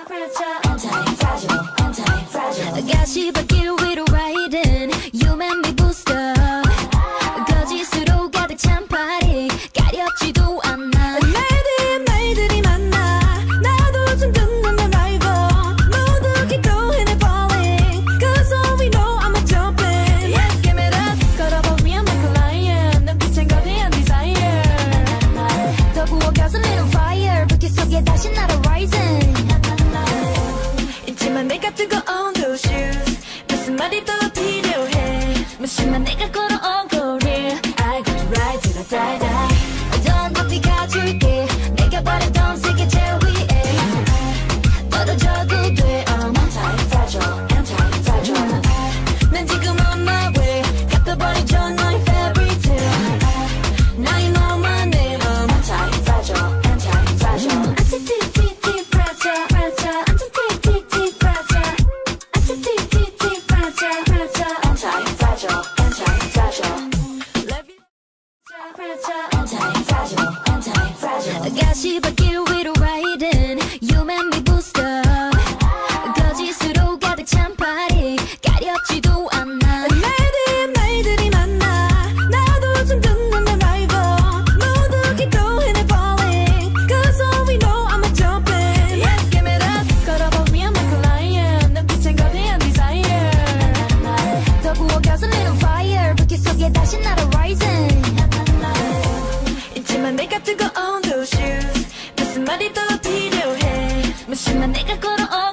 가시밭길 위로 riding You make me boost up 거짓으로 가득 찬 파리 가렵지도 않아 말들이 많아 나도 좀 듣는 내 라이벌 모두 keep going and falling Cause all we know I'm a jumping Let's give it up 걸어봐 we are my client 눈빛엔 거대한 desire 더 부어가서 little fire 불길 속에 다시 날아 rising 있지만 내가 뜨거운 those shoes 무슨 말이 더 필요해 무심한 내가 걸어온 거리 I got to ride till I die die 넌 높이 가줄게 내가 바랬던 세계 제일 위에 떨어져도 돼 I'm anti-fragile anti-fragile 난 지금 on my way 갚아버리죠 너의 fairy tale 나의 너만 name I'm anti-fragile anti-fragile anti-fragile fragile anti-fragile fragile anti-fragile fragile anti-fragile anti-fragile anti-fragile anti-fragile 가시밭길 위로 riding You make me boost up 거짓으로 가득 찬 파리 가렵지도 않아 말들이 많아 나도 좀 듣는 내 라이벌 모두 keep going and falling Cause all we know I'm a jumping Let's give it up 걸어봐 we are my client 눈빛엔 거대한 desire 더 부어가서 little fire 불길 속에 다시 날아 rising 있지만 내가 뜨거운 those shoes 무슨 말이 더 필요해 무심한 내가 걸어온